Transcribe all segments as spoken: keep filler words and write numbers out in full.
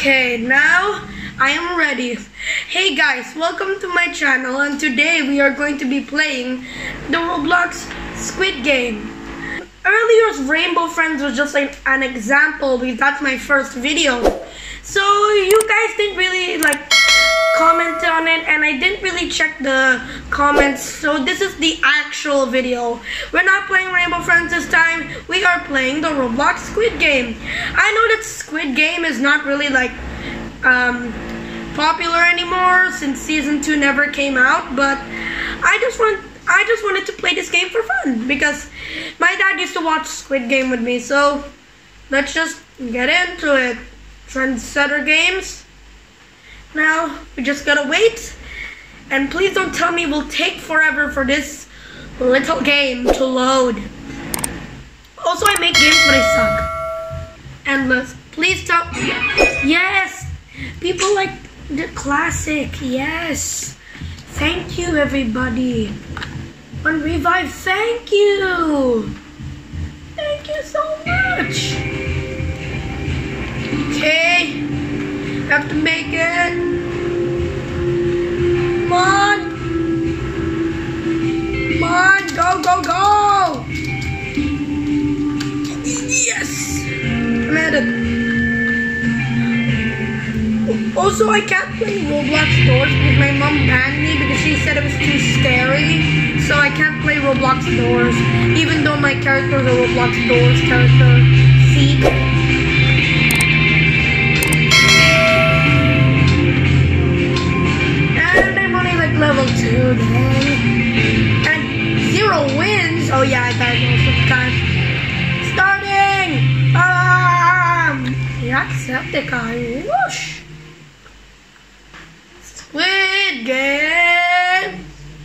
Okay, now I am ready. Hey guys, welcome to my channel, and today we are going to be playing the Roblox Squid Game. Earlier's Rainbow Friends was just like an example because that's my first video. So you guys didn't really like comment on it, and I didn't really check the comments, so this is the actual video. We're not playing Rainbow Friends this time, we are playing the Roblox Squid Game. I know that Squid Game is not really like um, popular anymore since season two never came out, but I just want I just wanted to play this game for fun because my dad used to watch Squid Game with me, so let's just get into it. Trendsetter Games. Now, we just gotta wait, and please don't tell me it will take forever for this little game to load. Also, I make games, but I suck. Endless. Please tell. Yes! People like the classic. Yes. Thank you, everybody. On Revive, thank you. Thank you so much. Okay. Have to make it. Come on. Come on. Go, go, go. Yes. I'm at it. Also, I can't play Roblox Doors because my mom banned me because she said it was too scary. So I can't play Roblox Doors, even though my character is a Roblox Doors character. See? Level two then. And zero wins. Oh yeah, I died most of the time. Starting! Um Jacksepticeye. Whoosh! Squid Game.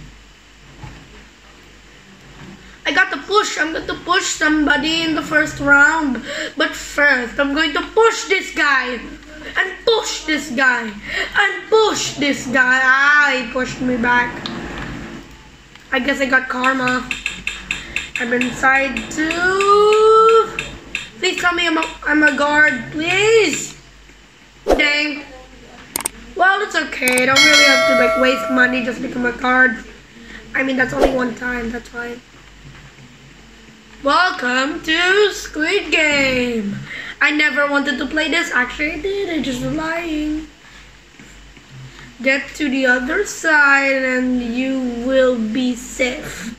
I got to push. I'm going to push somebody in the first round. But first, I'm going to push this guy. And push this guy. And push this guy. Ah, he pushed me back. I guess I got karma. I'm inside too. Please tell me I'm a, I'm a guard. Please. Dang. Well, it's okay. I don't really have to like waste money just to become a guard. I mean, that's only one time. That's fine. Welcome to Squid Game. I never wanted to play this. Actually, I did. I just was lying. Get to the other side and you will be safe.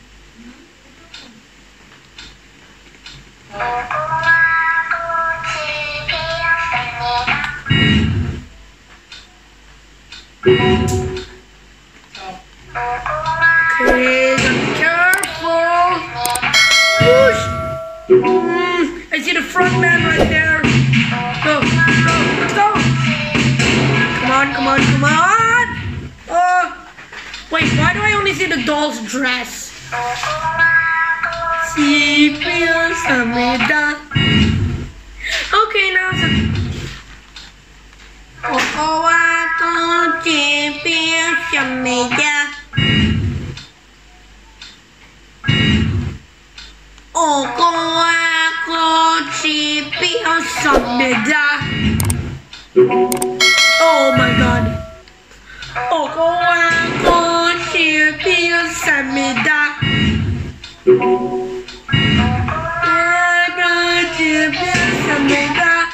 Okay, be careful. Whoosh. Mm, I see the front man right there. Go, go, let's go. Come on, come on, come on. Oh, wait, why do I only see the doll's dress? Okay, now it's oh, oh, I don't champion media. Oh, go, I go, champion media. Oh my god. Oh, go, I go, champion media. I go, champion media.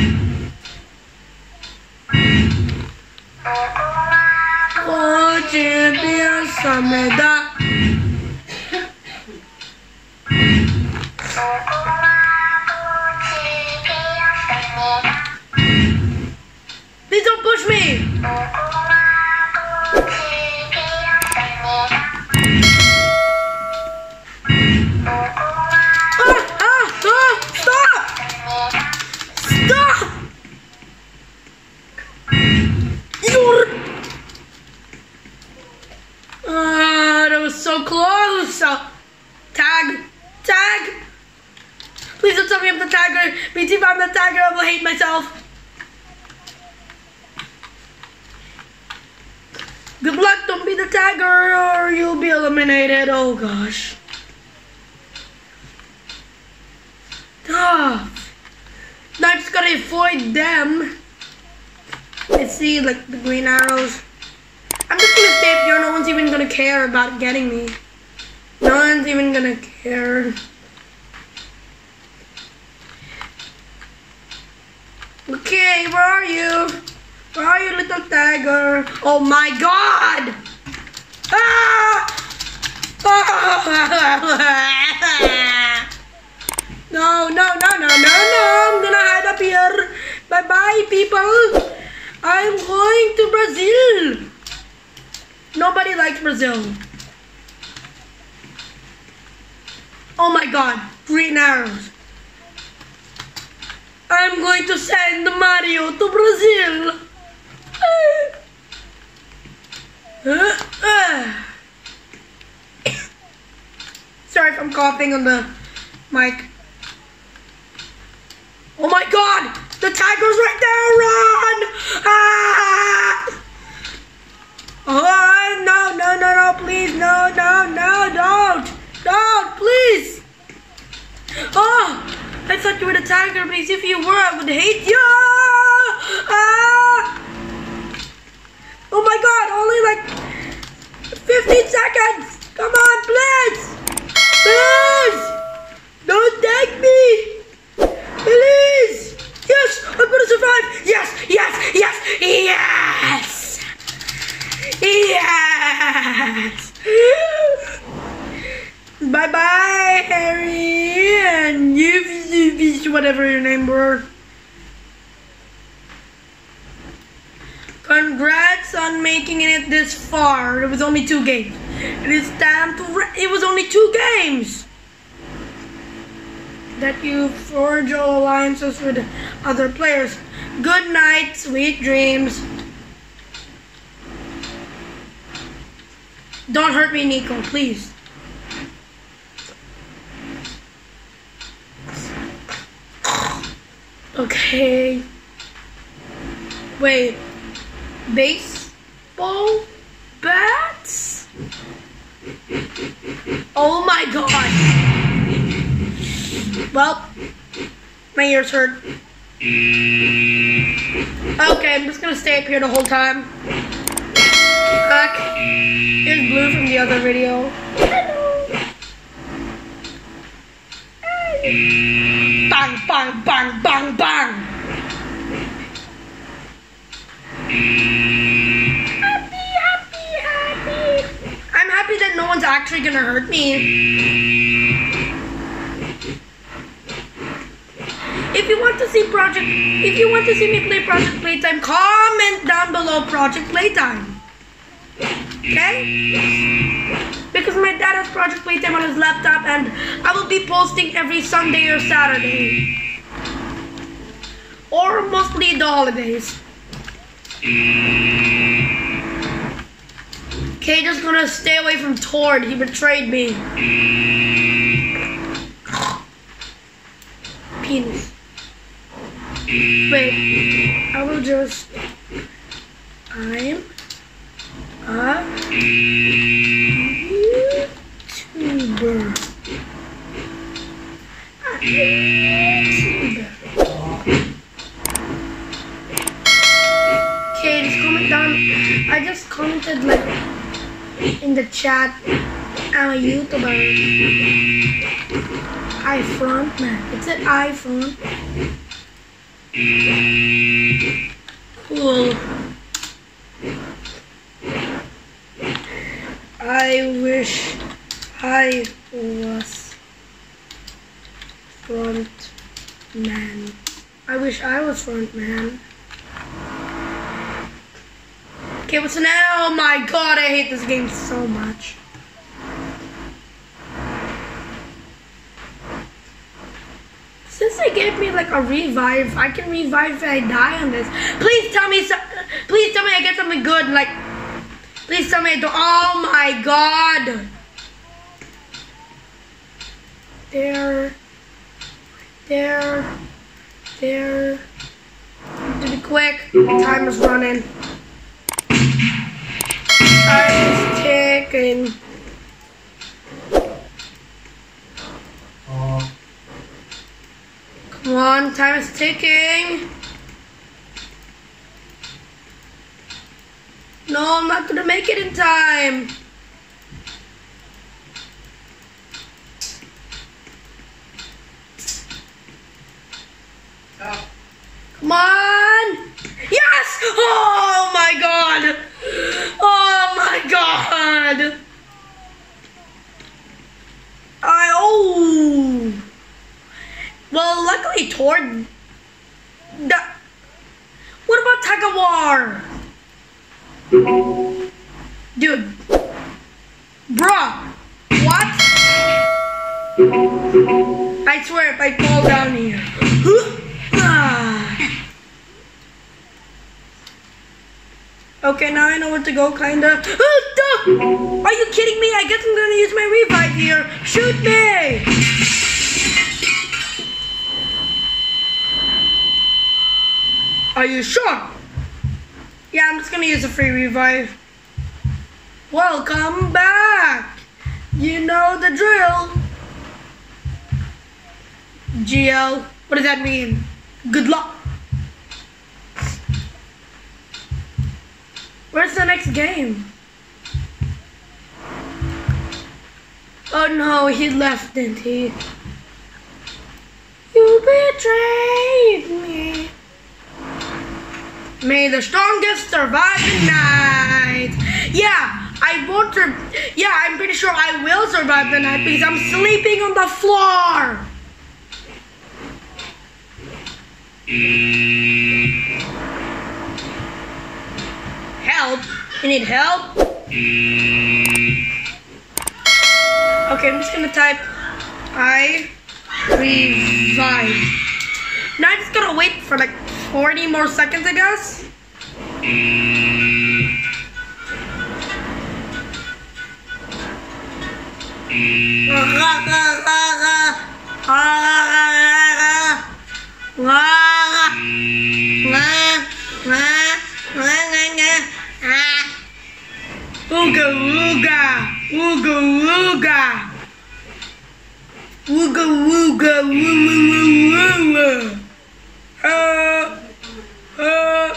Oh, champion media. Please don't push me! Ah, ah, ah, stop! Stop! You're... Ah, that was so close! Uh, tag! Tag! Please don't tell me I'm the tagger! Because if I'm the tagger, I will hate myself! Good luck, don't be the tagger or you'll be eliminated. Oh gosh. Ah. Now I just gotta avoid them. I see like the green arrows. I'm just gonna stay up here. No one's even gonna care about getting me. No one's even gonna care. Okay, where are you? Where are you, little tiger? Oh my god! Ah! No, no, no, no, no, no. I'm gonna hide up here. Bye-bye, people. I'm going to Brazil. Nobody likes Brazil. Oh my god, green arrows. I'm going to send Mario to Brazil. Sorry if I'm coughing on the mic. Oh my god! The tiger's right there! Run! Ah! Oh, no, no, no, no, please. No, no, no, don't. Don't, please. Oh, I thought you were the tiger, please. If you were, I would hate you. Ah! Oh my god, only like fifteen seconds. Come on, please. Please. Don't take me. Please! Yes! I'm gonna survive! Yes! Yes! Yes! Yes! Yes! Bye bye, Harry! And you, whatever your name were. Congrats on making it this far. It was only two games. It is time to. Re it was only two games! That you forge alliances with other players. Good night, sweet dreams. Don't hurt me, Nico, please. Okay. Wait. Baseball bats? Oh my god. Well, my ears hurt. Okay, I'm just gonna stay up here the whole time. Back. Here's Blue from the other video. Hello. Bang, bang, bang, bang, bang. Happy, happy, happy. I'm happy that no one's actually gonna hurt me. If you want to see Project, if you want to see me play Project Playtime, comment down below Project Playtime. Okay? Because my dad has Project Playtime on his laptop and I will be posting every Sunday or Saturday. Or mostly the holidays. Okay, just gonna stay away from Tord. He betrayed me. Penis. Wait, I will just. I'm a YouTuber. A YouTuber. Okay, just comment down. I just commented like in the chat. I'm a YouTuber. iPhone, man. It's an iPhone. Cool. I wish I was front man. I wish I was front man. Okay, what's now? Oh my god, I hate this game so much. Since they gave me like a revive, I can revive if I die on this. Please tell me, so, please tell me I get something good. Like, please tell me I don't. Oh my god! There, there, there. Do it quick. Time is running. Time is ticking. Come on, time is ticking. No, I'm not gonna make it in time. Oh. Come on! Yes! Oh my god! Oh my god! I oh. Well, luckily toward the. What about tug of war? Dude. Bruh. What? I swear if I fall down here. Okay, now I know where to go, kinda. Are you kidding me? I guess I'm gonna use my revive here. Shoot me! Are you sure? Yeah, I'm just gonna use a free revive. Welcome back! You know the drill. G L, what does that mean? Good luck. Where's the next game? Oh no, he left, didn't he? You betrayed me. May the strongest survive the night. Yeah, I won't sur- Yeah, I'm pretty sure I will survive the night because I'm sleeping on the floor. Help? You need help? Okay, I'm just gonna type I revive. Now I'm just gonna wait for like forty more seconds, I guess. Ooga ooga, ooga ooga, ooga ooga, woo woo woo woo. Uh, uh,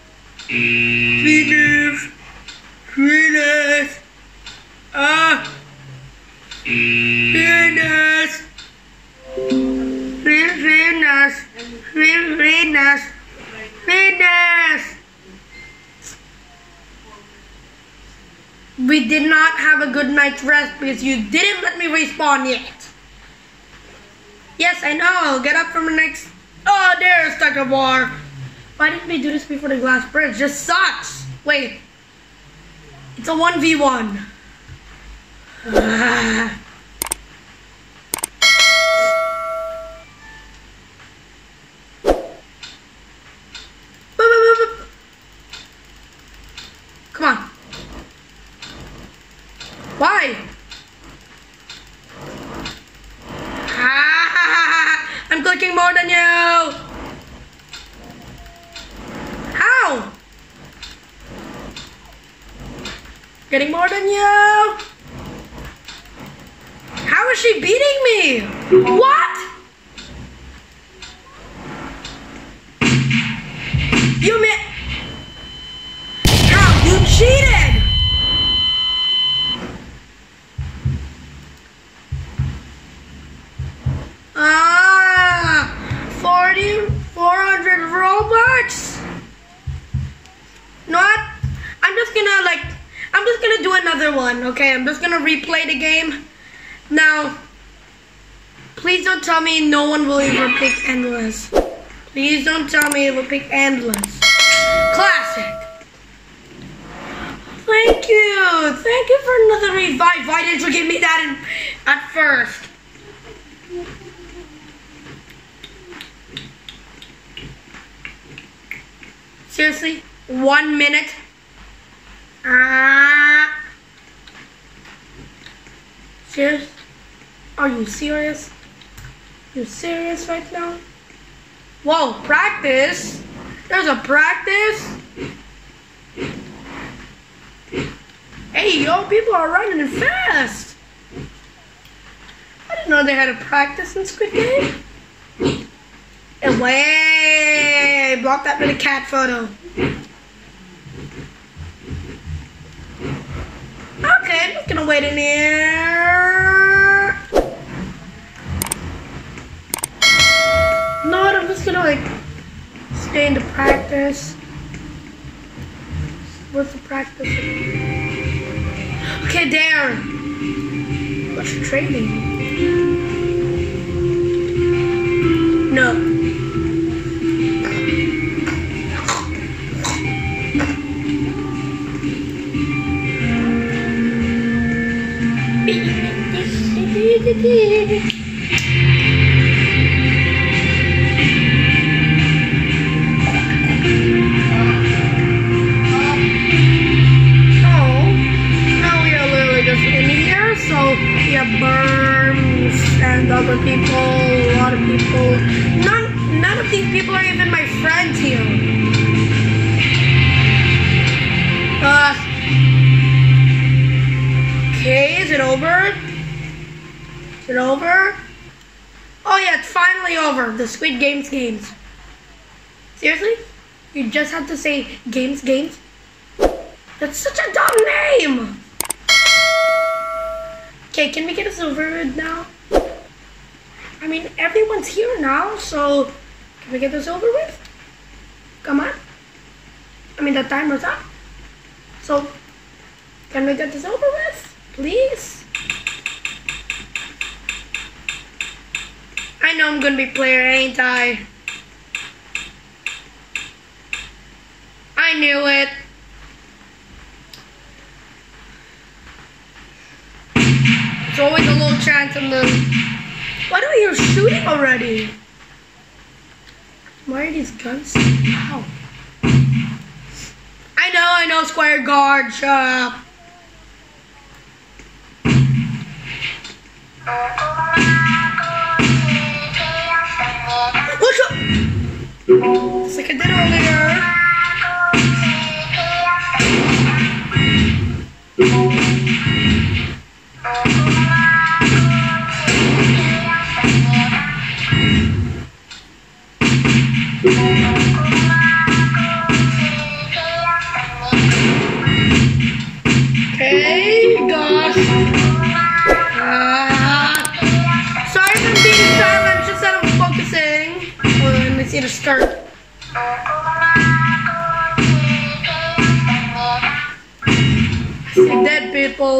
Venus, Venus, ah, Venus, Venus, Venus, Venus. We did not have a good night's rest because you didn't let me respawn yet. Yes, I know. Get up from the next. Oh, there's tug of war. Why didn't we do this before the glass bridge? Just sucks. Wait. It's a one v one. Ah. Come on. Why? Ah, I'm clicking more than you. How? Getting more than you. How is she beating me? What? You mean? How? You cheated. Ah, forty, four hundred Robux. You know what? I'm just gonna like, I'm just gonna do another one, okay? I'm just gonna replay the game. Now, please don't tell me no one will ever pick endless. Please don't tell me it will pick endless. Classic. Thank you. Thank you for another revive. Why didn't you give me that in, at first? Seriously? One minute? Ah. Serious? Are you serious? You serious right now? Whoa, practice? There's a practice? Hey, yo, people are running fast. I didn't know they had a practice in Squid Game. And way, block that with a cat photo. wait in here. No, I'm just gonna like stay in the practice. What's the practice? Okay, there. What's training? No. Burns and other people, a lot of people. None, none of these people are even my friends here. Uh, okay, is it over? Is it over? Oh yeah, it's finally over. The Squid Games games. Seriously? You just have to say games games? That's such a dumb name! Okay, can we get this over with now? I mean, everyone's here now, so can we get this over with? Come on. I mean, the timer's up. So, can we get this over with? Please? I know I'm gonna be player, ain't I? I knew it. There's always a little chance in the... Why do I hear shooting already? Why are these guns? Ow. I know, I know, Square Guard, shut up. What's up? Just like I did earlier. Okay, gosh. Uh, sorry for being silent, just that I'm focusing. Oh, let me see the start. I see dead people.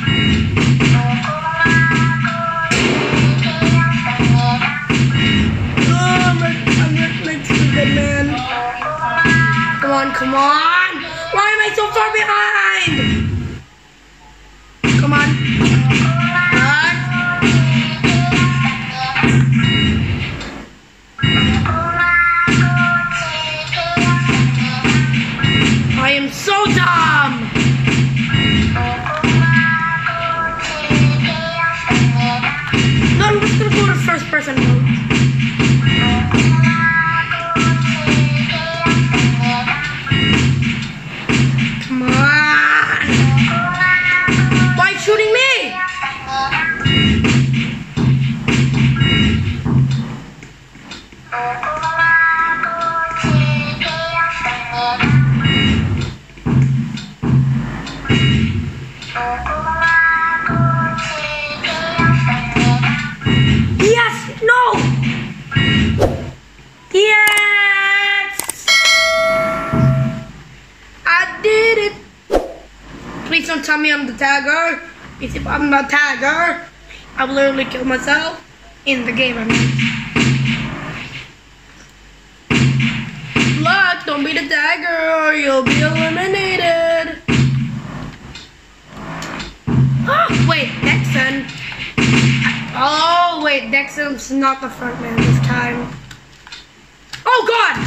Oh, I'm like, I'm like stupid, man. Come on, come on. Why am I so far behind? Come on. What? I am so dumb. No, I'm just gonna go to first person mode. Come on. Why shooting me? Yes! No! Yes! I did it! Please don't tell me I'm the tagger. Because if I'm the tagger, I will literally kill myself in the game. I mean. Luck, don't be the tagger or you'll be eliminated. Oh, wait, Dexon. Oh, wait, Dexon's not the front man this time. Oh, God!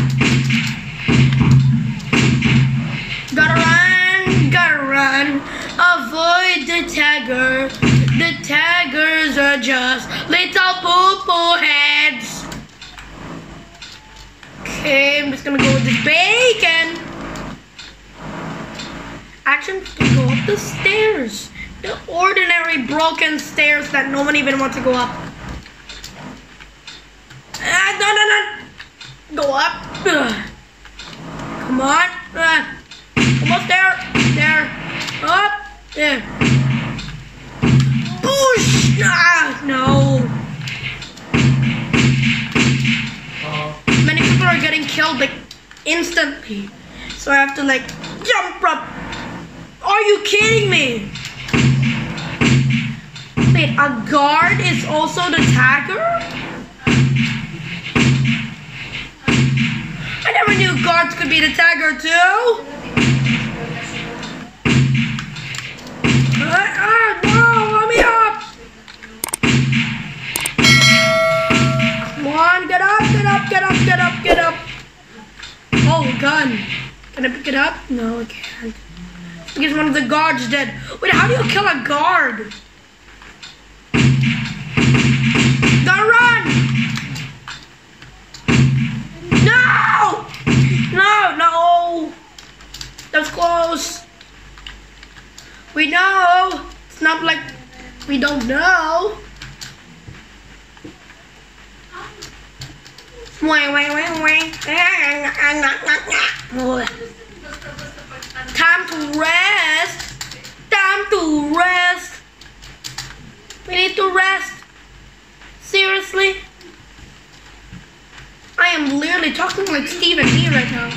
Gotta run, gotta run. Avoid the tagger. The taggers are just little poo-poo heads. Okay, I'm just gonna go with this bacon. Actually, I'm just gonna go up the stairs. The ordinary broken stairs that no one even wants to go up. Ah, no, no, no. Go up. Ugh. Come on. Uh, almost there. There. Up. There. Whoosh! Ah, no. Many people are getting killed like instantly. So I have to like jump up. Are you kidding me? Wait, a guard is also the tagger? I never knew guards could be the tagger too. Uh, uh, no, let me up. Come on, get up, get up, get up, get up, get up. Oh, gun. Can I pick it up? No, I can't. Because one of the guards dead. Wait, how do you kill a guard? Gotta run! No! No, no! That was close. We know. It's not like we don't know. Wait, wait, wait, wait. Time to rest. Time to rest. We need to rest. Seriously? I am literally talking like Stephen here right now.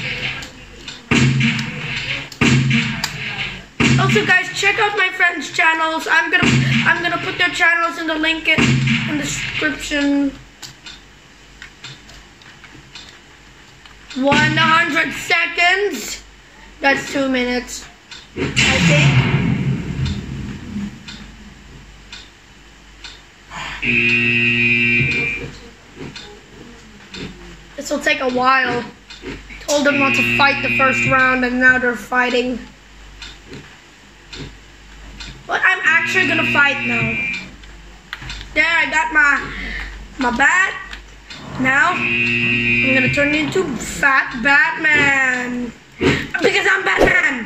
Also, guys, check out my friends' channels. I'm gonna I'm gonna put their channels in the link in, in the description. one hundred seconds. That's two minutes, I think. This will take a while. Told them not to fight the first round and now they're fighting. But I'm actually gonna fight now. There, I got my my bat. Now I'm gonna turn into Fat Batman. Because I'm Batman.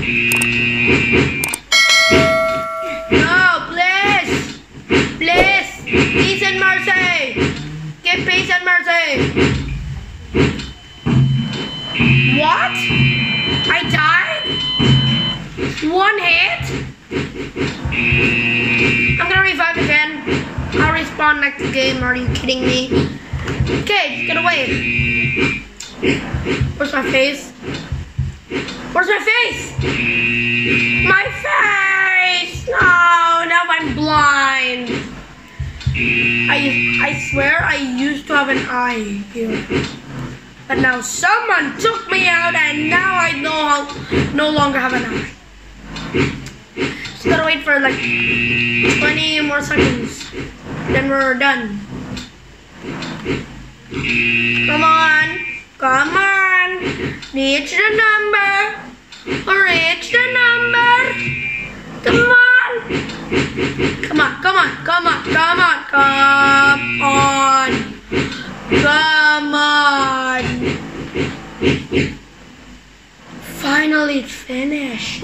No, please. Please. Peace and mercy. Give peace and mercy. What? I died? One hit? I'm gonna revive again. I'll respawn next game. Are you kidding me? Okay, get away. Where's my face? Where's my face? My face! No, now I'm blind. I I swear I used to have an eye here. But now someone took me out and now I know how no longer have an eye. Just gotta wait for like twenty more seconds. Then we're done. Come on. Come on. Reach the number. Reach the number. Come on. Come on, come on, come on, come on, come on. Come on. Finally finished.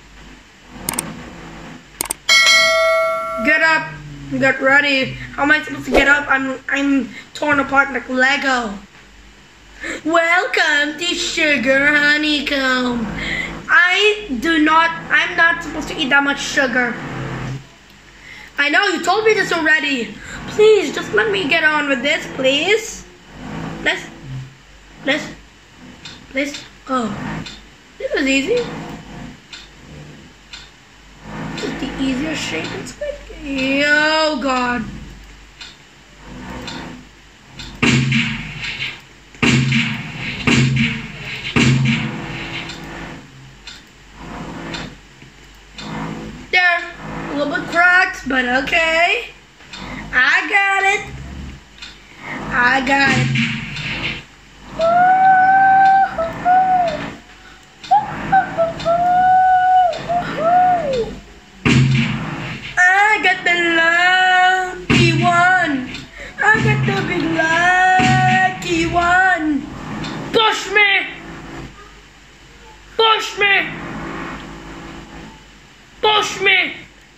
Get up. Get ready. How am I supposed to get up? I'm I'm torn apart like Lego. Welcome to Sugar Honeycomb. I do not, I'm not supposed to eat that much sugar. I know, you told me this already. Please, just let me get on with this, please. Let's, let's, let's, oh. This was easy. This is the easiest shape in Squid Game. Oh, God. A little bit cracked, but okay. I got it. I got it. I got the lucky one. I got the big lucky one. Push me. Push me. Push me.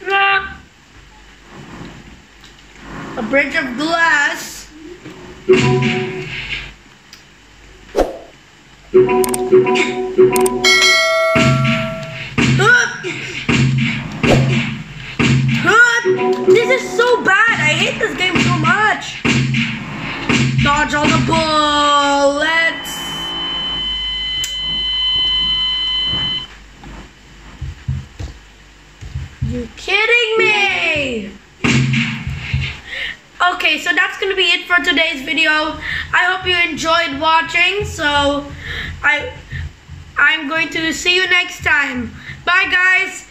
A bridge of glass. This You kidding me? Okay, so that's gonna be it for today's video. I hope you enjoyed watching. So I I'm going to see you next time. Bye guys.